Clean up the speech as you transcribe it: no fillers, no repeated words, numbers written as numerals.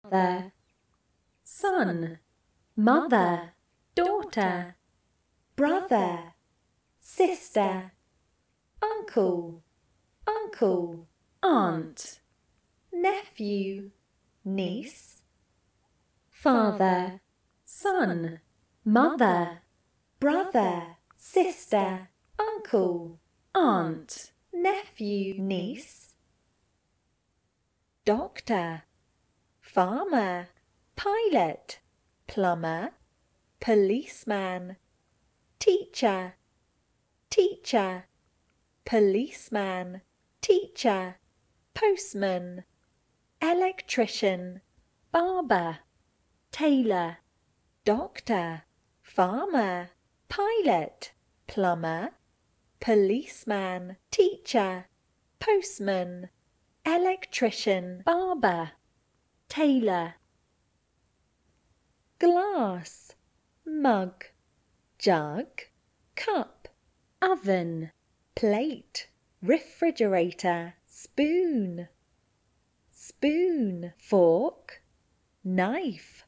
father, son, mother, daughter, brother, sister, uncle, aunt, nephew, niece, father, son, mother, brother, sister, uncle, aunt, nephew, niece, doctor, farmer, pilot, plumber, policeman, teacher, policeman, teacher, postman, electrician, barber, tailor, doctor, farmer, pilot, plumber, policeman, teacher, postman, electrician, barber, tailor. Glass, mug, jug, cup, oven, plate, refrigerator, spoon, fork, knife,